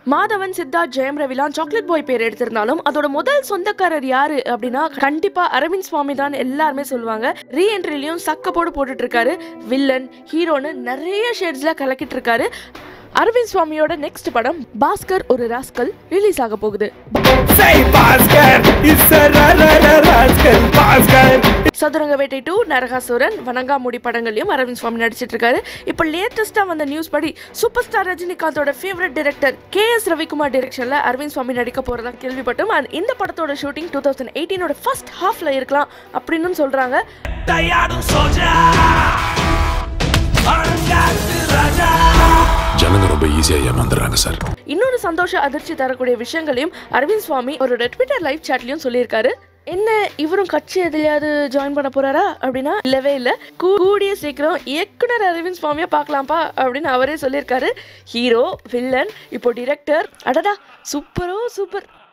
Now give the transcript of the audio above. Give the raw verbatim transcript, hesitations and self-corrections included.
மாதவன், சித்தார்த், ஜெயம் ரவிலாம் chocolate boy பேர் எடுத்திருந்தாலும் அதோட முதல் சொந்தக்காரர் யாரு அப்படின்னா கண்டிப்பா அரவிந்த் சுவாமி தான் எல்லாருமே சொல்லுவாங்க. ரீ என்ட்ரிலையும் சக்க போடு போட்டுட்டு இருக்காரு. வில்லன், ஹீரோன்னு நிறைய ஷேட்ஸ்ல கலக்கிட்டு இருக்காரு. அரவிந்த் சுவாமியோட நெக்ஸ்ட் படம் பாஸ்கர் ஒரு ராஸ்கல் ரிலீஸ் ஆக போகுது. சதுரங்க வேட்டை டூ, நரகாசுரன், வணங்காமுடி படங்களையும் அரவிந்த் சுவாமி நடிச்சிட்டு இருக்காரு. இப்போ லேட்டஸ்டா வந்த நியூஸ் படி சூப்பர் ஸ்டார் ரஜினிகாந்தோட favourite director K S Ravikumar டைரக்ஷன்ல அரவிந்த் சுவாமி நடிக்க போறதா கேள்விப்பட்டோம். இந்த படத்தோட ஷூட்டிங் டூ தௌசண்ட் எயிட்டீனோட ஃபர்ஸ்ட் ஹாஃப்ல இருக்கலாம் அப்படின்னு சொல்றாங்க. ஜனங்க ரொம்ப ஈஸியா ஏமாந்துறாங்க சார். இன்னொரு சந்தோஷ அதிர்ச்சி தரக்கூடிய விஷயங்களையும் அரவிந்த் சுவாமி அவரோட ட்விட்டர் லைவ் சாட்லயும் சொல்லியிருக்காரு. என்ன இவரும் கட்சி எதுலையாவது ஜாயின் பண்ண போறாரா அப்படின்னா இல்லவே இல்ல. கூடிய சீக்கிரம் இயக்குனர் அரவிந்த் சுவாமியா பார்க்கலாம்ப்பா அப்படின்னு அவரே சொல்லியிருக்காரு. ஹீரோ, வில்லன், இப்போ டிரெக்டர், அடடா சூப்பரோ சூப்பர்.